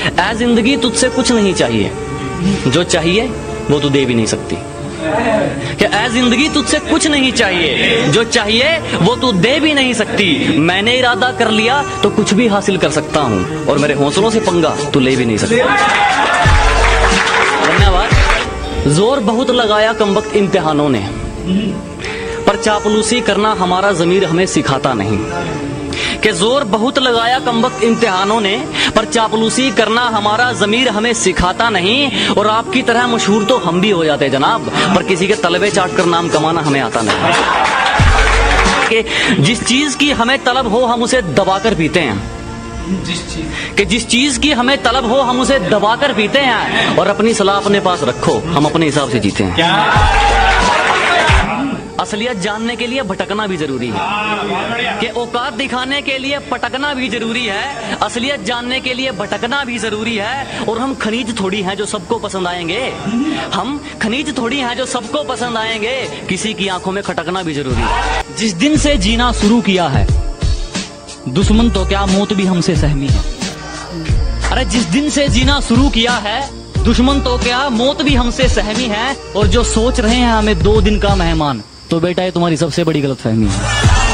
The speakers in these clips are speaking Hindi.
ऐ जिंदगी तुझसे कुछ नहीं चाहिए, जो चाहिए वो तू दे भी नहीं सकती। कि ऐ जिंदगी तुझसे कुछ नहीं चाहिए, जो चाहिए वो तू दे भी नहीं सकती। मैंने इरादा कर लिया तो कुछ भी हासिल कर सकता हूँ, और मेरे हौसलों से पंगा तू ले भी नहीं सकता। धन्यवाद। जोर बहुत लगाया कमबख्त इम्तिहानों ने, पर चापलूसी करना हमारा ज़मीर हमें सिखाता नहीं। कि जोर बहुत लगाया कमबख्त इम्तिहानों ने, पर चापलूसी करना हमारा ज़मीर हमें सिखाता नहीं। और आपकी तरह मशहूर तो हम भी हो जाते जनाब, पर किसी के तलबे चाट कर नाम कमाना हमें आता नहीं। कि जिस चीज की हमें तलब हो हम उसे दबाकर पीते हैं, जिस चीज की हमें तलब हो हम उसे दबाकर पीते हैं। और अपनी सलाह अपने पास रखो, हम अपने हिसाब से जीते हैं। असलियत जानने के लिए भटकना भी जरूरी है, कि औकात दिखाने के लिए पटकना भी जरूरी है। असलियत जानने के लिए भटकना भी जरूरी है। और हम खनीज थोड़ी हैं जो सबको पसंद आएंगे, हम खनीज थोड़ी हैं जो सबको पसंद आएंगे। किसी की आंखों में खटकना भी जरूरी है। जिस दिन से जीना शुरू किया है, दुश्मन तो क्या मौत भी हमसे सहमी है। अरे जिस दिन से जीना शुरू किया है, दुश्मन तो क्या मौत भी हमसे सहमी है। और जो सोच रहे हैं हमें 2 दिन का मेहमान, तो बेटा ये तुम्हारी सबसे बड़ी गलतफहमी है।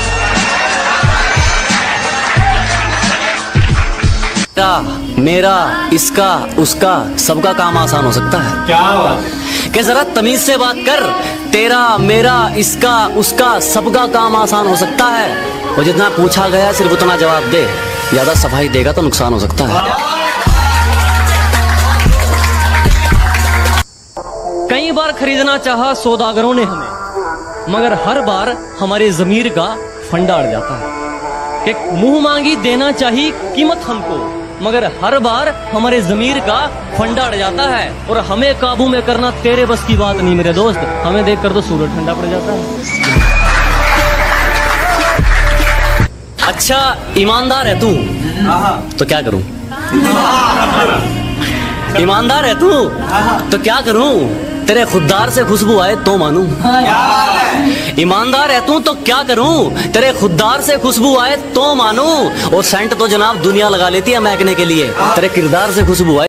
मेरा, इसका, उसका, सबका काम आसान हो सकता है। क्या बात? कि जरा तमीज से बात कर। तेरा, मेरा, इसका, उसका, सबका काम आसान हो सकता है। और जितना पूछा गया सिर्फ उतना जवाब दे, ज्यादा सफाई देगा तो नुकसान हो सकता है। कई बार खरीदना चाहा सौदागरों ने हमें, मगर हर बार हमारे जमीर का फंडा अड़ जाता है। कि मुंह मांगी देना चाहिए कीमत हमको, मगर हर बार हमारे जमीर का फंडा अड़ जाता है। और हमें काबू में करना तेरे बस की बात नहीं मेरे दोस्त, हमें देखकर तो सूरज ठंडा पड़ जाता है। अच्छा ईमानदार है तू, तो क्या करूं? ईमानदार है तू, तो क्या करूं? तेरे खुददार से खुशबू आए तो मानूं। ईमानदार है तू तो क्या करूं? तेरे खुददार से खुशबू आए तो मानूं। और सेंट तो जनाब दुनिया लगा लेती है महकने के लिए, तेरे किरदार से खुशबू आए